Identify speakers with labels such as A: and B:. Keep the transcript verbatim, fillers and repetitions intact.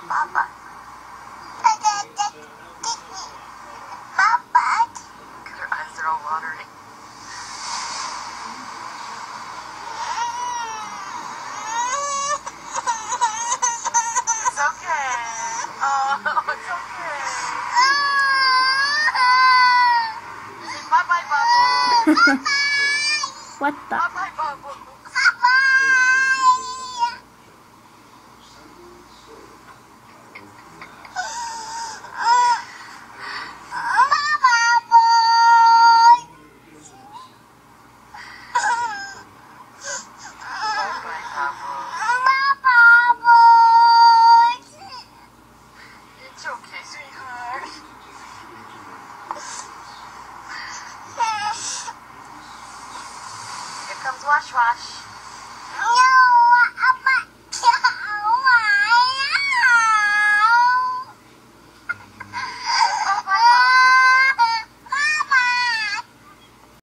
A: Papa. Because her eyes are all watering. It's okay. Oh, it's okay. Say bye-bye, Bubbles.
B: What the?
A: Bye-bye, Bubbles. It's okay, sweetheart. Here comes Wash Wash.